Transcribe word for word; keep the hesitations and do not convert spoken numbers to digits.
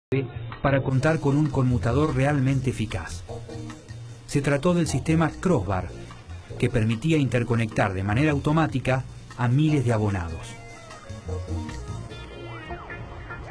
para contar con un conmutador realmente eficaz. Se trató del sistema Crossbar, que permitía interconectar de manera automática a miles de abonados.